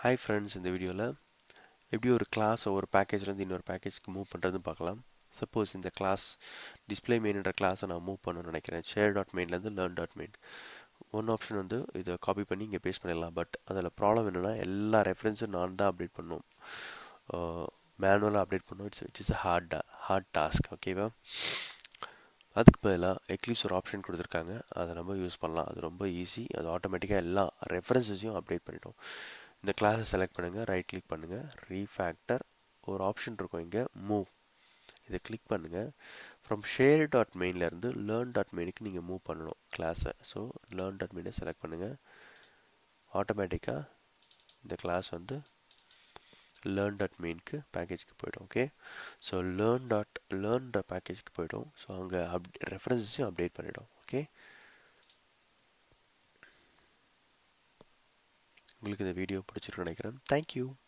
Hi friends, இந்த வீடியோவில் எப்படி ஒரு கிளாஸ் ஒரு பேக்கேஜ்லேருந்து இன்னொரு பேக்கேஜ்க்கு மூவ் பண்ணுறதுன்னு பார்க்கலாம். சப்போஸ் இந்த கிளாஸ் டிஸ்பிளே மெயின்ன்ற கிளாஸை நான் மூவ் பண்ணணும்னு நினைக்கிறேன். ஷேர் டாட் மெயின்லேருந்து learn dot main. One option வந்து இதை காப்பி பண்ணி இங்கே பேஸ்ட் பண்ணிடலாம். பட் அதில் ப்ராப்ளம் என்னென்னா எல்லா ரெஃபரன்ஸும் நான் தான் அப்டேட் பண்ணணும். மேனுவலாக அப்டேட் பண்ணணும். It's hard task. ஓகேவா? அதுக்கு பதிலாக எக்லிப்ஸ் ஒரு ஆப்ஷன் கொடுத்துருக்காங்க. அதை நம்ம யூஸ் பண்ணலாம். அது ரொம்ப ஈஸி. அது ஆட்டோமேட்டிக்காக எல்லா ரெஃபரன்ஸஸையும் அப்டேட் பண்ணிட்டோம். இந்த கிளாஸை செலக்ட் பண்ணுங்கள், ரைட் கிளிக் பண்ணுங்கள், ரீஃபேக்டர் ஒரு ஆப்ஷன் இருக்கும் இங்கே மூவ். இதை கிளிக் பண்ணுங்கள். ஃப்ரம் ஷேர் டாட் மெயின்லேருந்து லேர்ன் டாட் மெயினுக்கு நீங்கள் மூவ் பண்ணணும் கிளாஸை. ஸோ லேர்ன் டாட் மெயினை செலக்ட் பண்ணுங்கள். ஆட்டோமேட்டிக்காக இந்த கிளாஸ் வந்து லேர்ன் டாட் மெயினுக்கு பேக்கேஜ்க்கு போய்டும். ஓகே, ஸோ லேர்ன் பேக்கேஜ்க்கு போய்டும். ஸோ அங்கே ரெஃபரன்ஸையும் அப்டேட் பண்ணிடும். ஓகே, உங்களுக்கு இந்த வீடியோ பிடிச்சிருக்குன்னு நினைக்கிறேன். தேங்க்யூ.